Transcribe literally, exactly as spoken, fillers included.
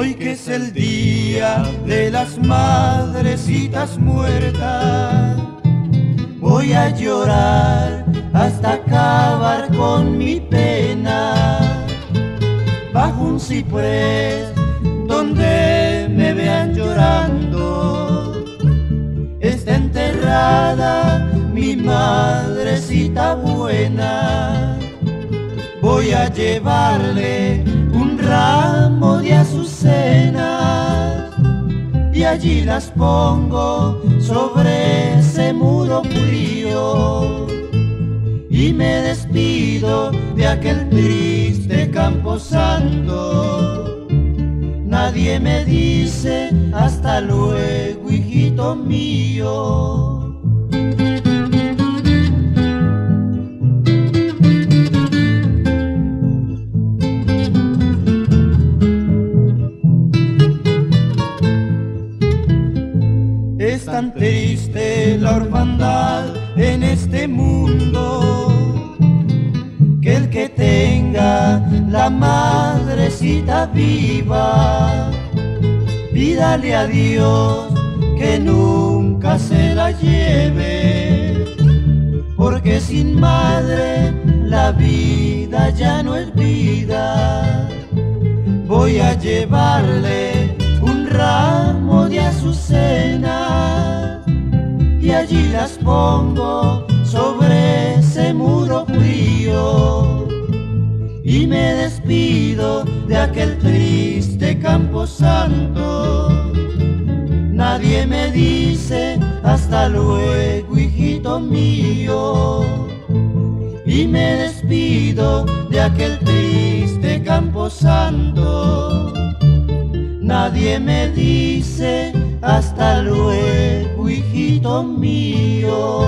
Hoy que es el día de las madrecitas muertas, voy a llorar hasta acabar con mi pena. Bajo un ciprés donde me vean llorando, está enterrada mi madrecita buena. Voy a llevarle un ramo de azucenas y allí las pongo sobre ese muro frío, y me despido de aquel triste camposanto. Nadie me dice hasta luego, hijito mío. Es tan triste la orfandad en este mundo, que el que tenga la madrecita viva, pídale a Dios que nunca se la lleve, porque sin madre la vida ya no es vida. Voy a llevarle un ramo de azucenas y allí las pongo sobre ese muro frío, y me despido de aquel triste camposanto. Nadie me dice hasta luego, hijito mío, y me despido de aquel triste camposanto. Nadie me dice hasta luego, hijito mío.